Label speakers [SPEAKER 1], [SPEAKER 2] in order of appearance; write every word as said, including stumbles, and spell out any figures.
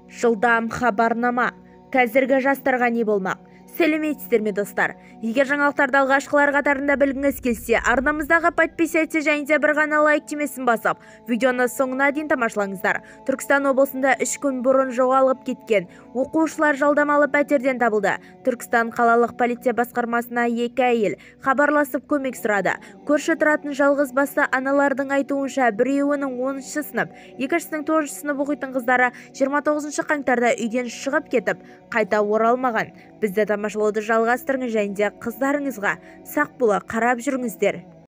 [SPEAKER 1] Жылдам хабарнама. Қазіргі жастарға не болмақ? Сәлеметсіздер ме достар? Егер жаңалықтарды алғашқылар қатарында білгіңіз келсе, арнамыздағы подписаться және де бір ғана лайк түймесін басып, видеоны соңына дейін тамашалаңыздар. Түркістан облысында үш күн бұрын жоғалып кеткен оқушылар жалдамалы пәтерден табылды. Түркістан қалалық полиция басқармасына екі әйел хабарласып көмек сұрады. Көрші тұратын жалғыз басты аналардың айтуынша, біреуінің оныншы сынып, екіншісінің тоғызыншы сынып оқитын қыздары жиырма тоғызыншы қаңтарда үйден шығып кетіп, қайта оралмаған. Бізді тамашалауды жалғастырыңыз және де қыздарыңызға сақ бола қарап жүріңіздер.